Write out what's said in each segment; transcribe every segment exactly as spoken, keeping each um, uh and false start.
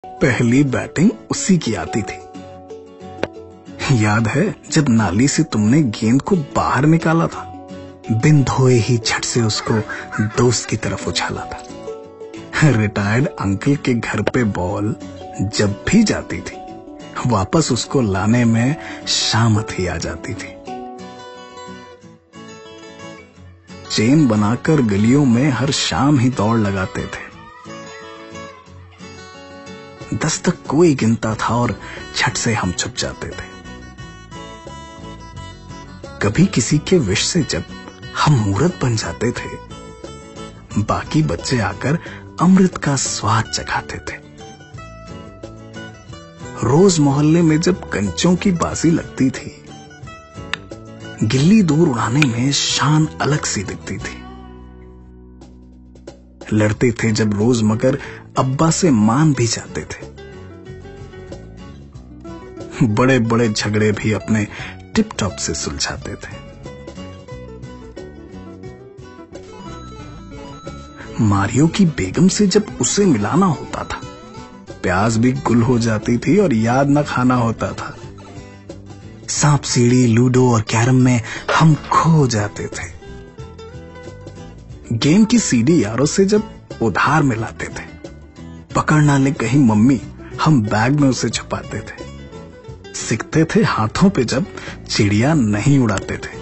पहली बैटिंग उसी की आती थी। याद है जब नाली से तुमने गेंद को बाहर निकाला था, बिन धोए ही झट से उसको दोस्त की तरफ उछाला था। रिटायर्ड अंकल के घर पे बॉल जब भी जाती थी, वापस उसको लाने में शामत ही आ जाती थी। चेन बनाकर गलियों में हर शाम ही दौड़ लगाते थे। दस तक कोई गिनता था और झट से हम छुप जाते थे। कभी किसी के विश से जब हम मूर्त बन जाते थे, बाकी बच्चे आकर अमृत का स्वाद चखाते थे। रोज मोहल्ले में जब कंचों की बाजी लगती थी, गिल्ली दूर उड़ाने में शान अलग सी दिखती थी। लड़ते थे जब रोज मगर अब्बा से मान भी जाते थे। बड़े बड़े झगड़े भी अपने टिप टॉप से सुलझाते थे। मारियो की बेगम से जब उसे मिलाना होता था, प्याज भी गुल हो जाती थी और याद न खाना होता था। सांप सीढ़ी, लूडो और कैरम में हम खो जाते थे। गेम की सीडी यारों से जब उधार मिलाते थे, पकड़ ना ले कहीं मम्मी, हम बैग में उसे छुपाते थे। सीखते थे हाथों पे जब चिड़िया नहीं उड़ाते थे।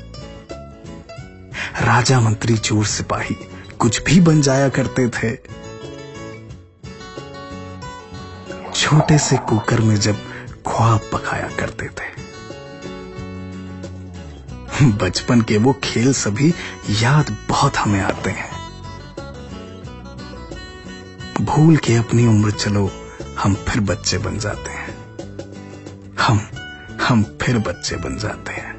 राजा मंत्री चोर सिपाही कुछ भी बन जाया करते थे। छोटे से कुकर में जब ख्वाब पकाया करते थे। बचपन के वो खेल सभी याद बहुत हमें आते हैं। भूल के अपनी उम्र चलो, हम फिर बच्चे बन जाते हैं। हम हम फिर बच्चे बन जाते हैं।